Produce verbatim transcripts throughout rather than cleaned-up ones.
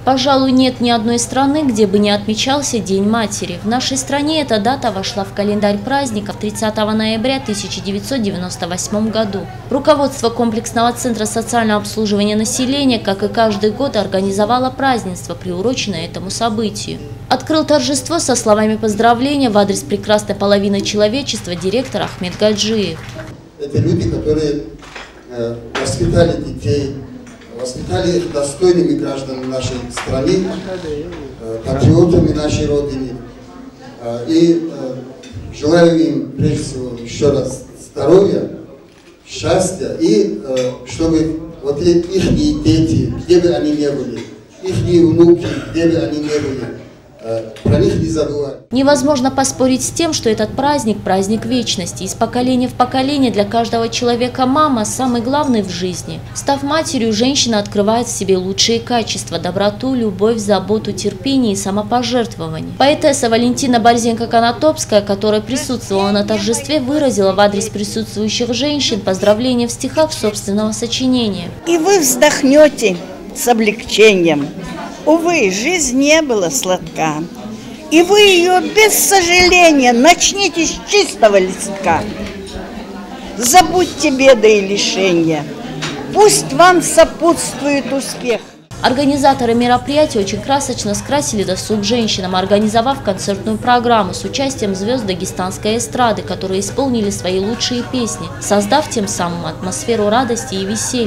Пожалуй, нет ни одной страны, где бы не отмечался День матери. В нашей стране эта дата вошла в календарь праздников тридцатого ноября тысяча девятьсот девяносто восьмого года. Руководство комплексного центра социального обслуживания населения, как и каждый год, организовало празднество, приуроченное этому событию. Открыл торжество со словами поздравления в адрес прекрасной половины человечества директор Ахмед Гаджиев. Это люди, которые э, воспитали детей, воспитали их достойными гражданами нашей страны, э, патриотами нашей Родины. Э, и э, желаю им, прежде всего, еще раз здоровья, счастья, и э, чтобы вот их дети, где бы они ни были, их внуки, где бы они ни были, про них не забывать. Невозможно поспорить с тем, что этот праздник – праздник вечности. Из поколения в поколение для каждого человека мама – самый главный в жизни. Став матерью, женщина открывает в себе лучшие качества – доброту, любовь, заботу, терпение и самопожертвование. Поэтесса Валентина Борзенко-Конотопская, которая присутствовала на торжестве, выразила в адрес присутствующих женщин поздравления в стихах собственного сочинения. И вы вздохнете с облегчением. Увы, жизнь не была сладка, и вы ее без сожаления начните с чистого листка. Забудьте беды и лишения, пусть вам сопутствует успех. Организаторы мероприятия очень красочно скрасили досуг женщинам, организовав концертную программу с участием звезд дагестанской эстрады, которые исполнили свои лучшие песни, создав тем самым атмосферу радости и веселья.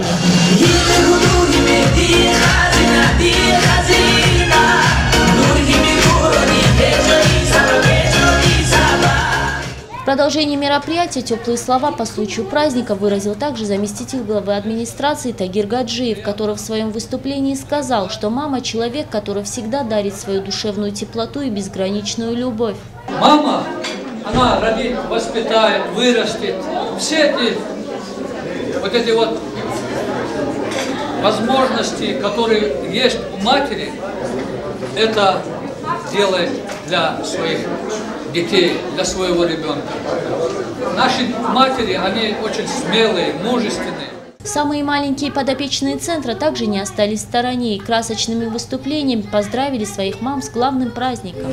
В продолжении мероприятия теплые слова по случаю праздника выразил также заместитель главы администрации Тагир Гаджиев, который в своем выступлении сказал, что мама – человек, который всегда дарит свою душевную теплоту и безграничную любовь. Мама, она родит, воспитает, вырастет. Все эти, вот эти вот возможности, которые есть у матери, это делает для своих детей, для своего ребенка. Наши матери, они очень смелые, мужественные. Самые маленькие подопечные центра также не остались в стороне и красочными выступлениями поздравили своих мам с главным праздником.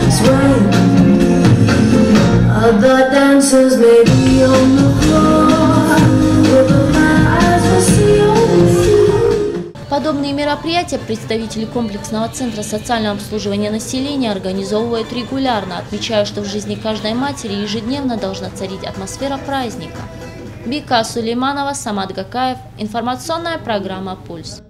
Подобные мероприятия представители комплексного центра социального обслуживания населения организовывают регулярно, отмечая, что в жизни каждой матери ежедневно должна царить атмосфера праздника. Бика Сулейманова, Самат Гакаев. Информационная программа «Пульс».